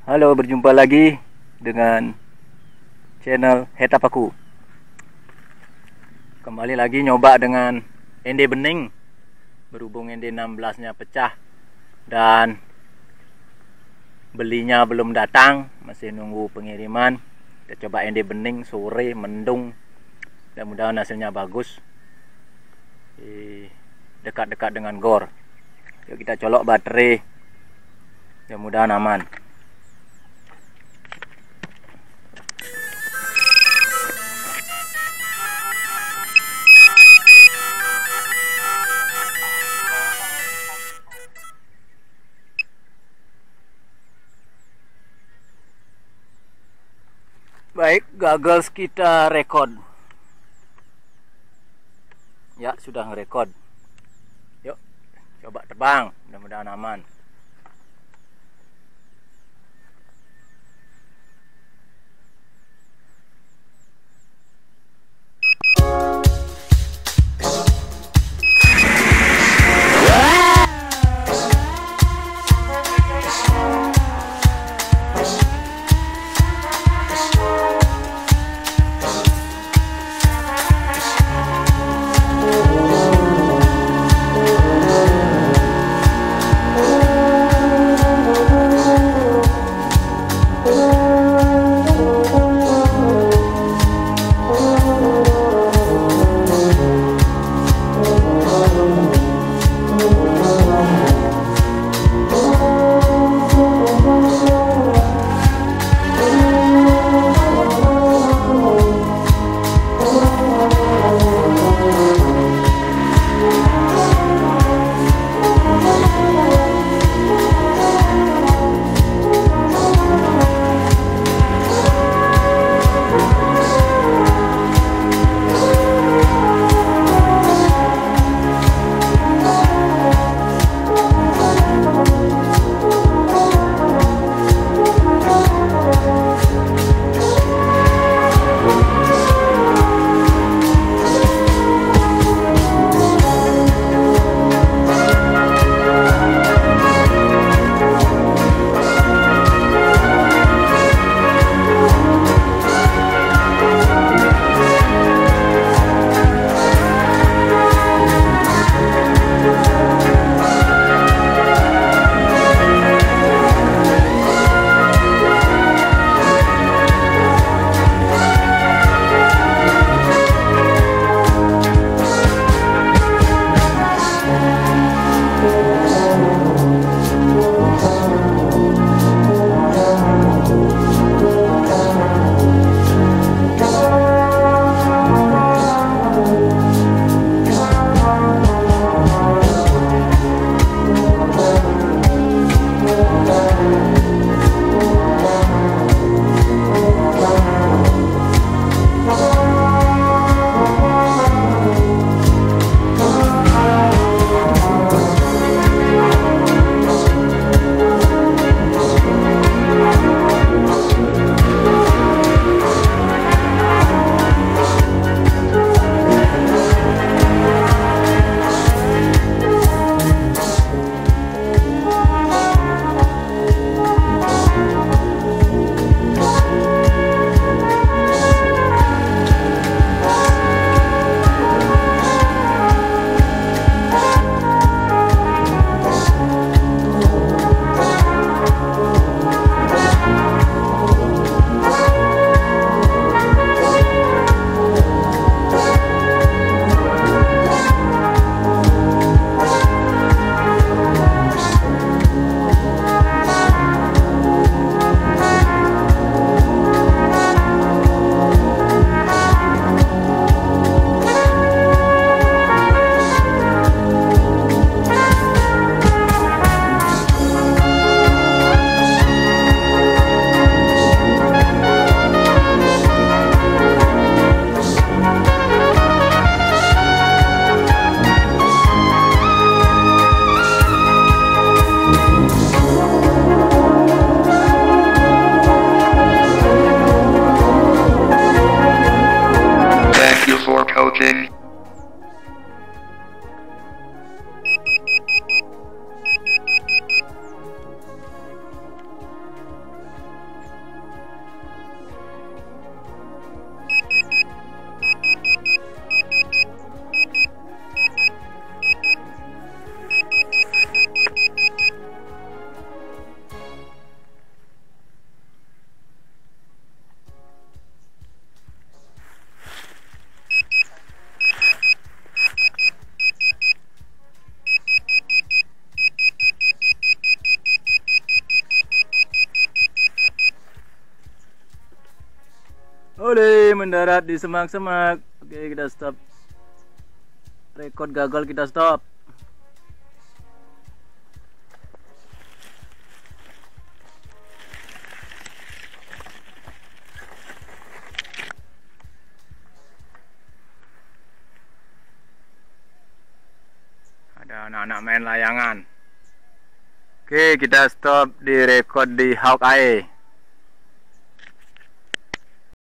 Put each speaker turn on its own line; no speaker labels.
Halo, berjumpa lagi dengan channel Hetapaku. Kembali lagi nyoba dengan ende bening. Berhubung ende 16-nya pecah dan belinya belum datang, masih nunggu pengiriman. Kita coba ende bening sore mendung. Mudah-mudahan hasilnya bagus. Dekat-dekat dengan gor. Yuk kita colok baterai. Mudah-mudahan aman. Baik, gagal kita rekod. Ya, sudah ngerekod. Yuk, coba terbang. Mudah-mudahan aman. Oleh mendarat di semak-semak. Oke, kita stop. Record gagal, kita stop. Ada anak-anak main layangan. Oke, kita stop di record di Hawkeye.